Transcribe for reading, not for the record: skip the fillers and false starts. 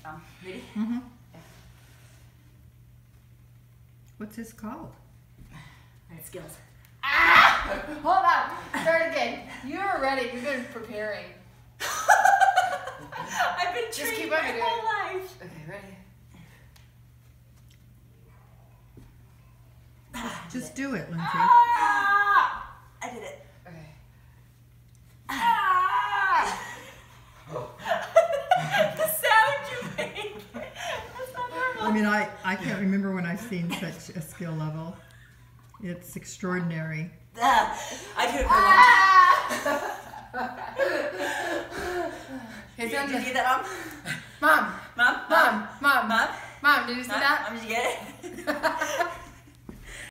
Ready? Mm-hmm. Yeah. What's this called? Alright, skillz. Ah! Hold on. Start again. You were ready. You've been preparing. I've been Just training keep my on doing whole it. life. Okay, ready? Just do it, Lindsay. Ah! I did it. Okay. Ah! The sound you make. That's not normal. I mean, I can't remember when I've seen such a skill level. It's extraordinary. I do it for Hey, Did you get that, Mom? Mom. Mom? Mom. Mom. Mom? Mom, did you see Mom? that? Mom, did you get it?